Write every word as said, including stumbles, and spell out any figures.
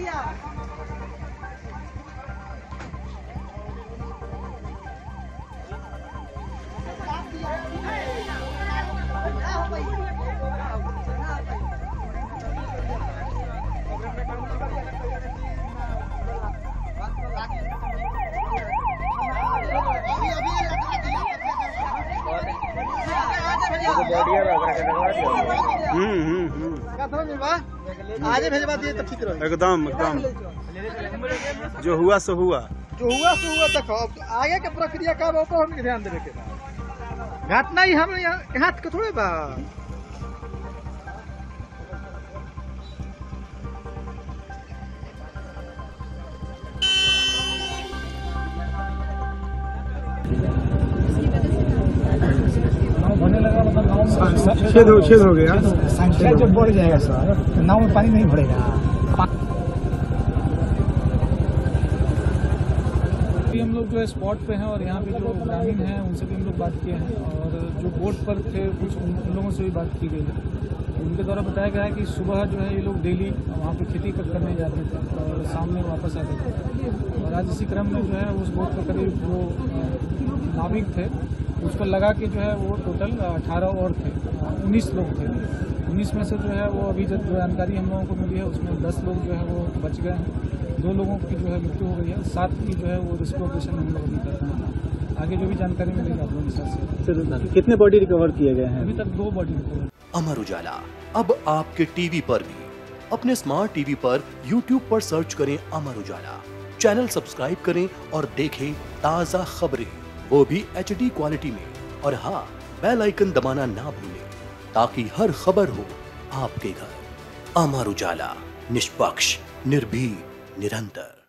हम्म हम्म हम्म आगे भेजवा दिए तो ठीक रहे। एकदम एकदम जो हुआ सो हुआ, जो हुआ सो हुआ। देखो आगे के प्रक्रिया का ऊपर हम ध्यान देवे के बा। घटना ही हम हाथ के थोड़े बा। छेद हो छेद हो गया, जब बढ़ जाएगा सर नाव में पानी नहीं भरेगा। हम लोग जो है स्पॉट पे हैं और यहाँ पे जो ग्रामीण हैं उनसे भी हम लोग बात किए हैं और जो बोट पर थे कुछ उन लोगों से भी बात की गई है। उनके द्वारा बताया गया है कि सुबह जो है ये लोग डेली वहाँ पे खेती करने जाते थे और शाम में वापस आते थे और आज इसी क्रम में जो है उस बोट पर करीब जो नाविक थे उस पर लगा के जो है वो टोटल अठारह और थे, उन्नीस लोग थे। उन्नीस में से जो है वो अभी जो जानकारी हम लोगों को मिली है उसमें दस लोग जो है वो बच गए हैं, दो लोगों की जो है मृत्यु हो गई है, सात की जो है वो रेस्क्यू ऑपरेशन हम लोग अभी कर रहे हैं। आगे जो भी जानकारी मिलेगी आप लोगों के साथ से। कितने बॉडी रिकवर किए गए हैं? अभी तक दो बॉडी रिकवर। अमर उजाला अब आपके टीवी पर भी। अपने स्मार्ट टीवी पर यूट्यूब पर सर्च करें अमर उजाला, चैनल सब्सक्राइब करें और देखें ताज़ा खबरें, वो भी एच डी क्वालिटी में। और हाँ, बेल आइकन दबाना ना भूलें ताकि हर खबर हो आपके घर। अमर उजाला, निष्पक्ष, निर्भीक, निरंतर।